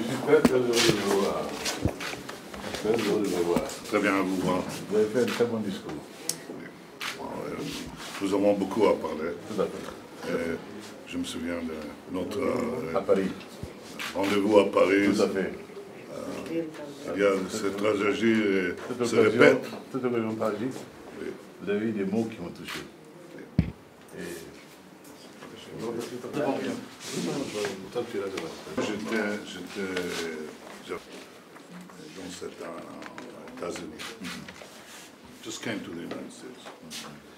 suis très très heureux de vous voir. Très heureux de vous voir. Très bien à vous voir. Vous avez fait un très bon discours. Bon, nous avons beaucoup à parler. Tout à fait. Je me souviens de notre À Paris. rendez-vous à Paris. Tout à fait. Il y a cette tragédie se Cette répète. occasion tragique, Oui. vous avez eu des mots qui m'ont touché. J'étais dans cet États-Unis. Just came to the United States.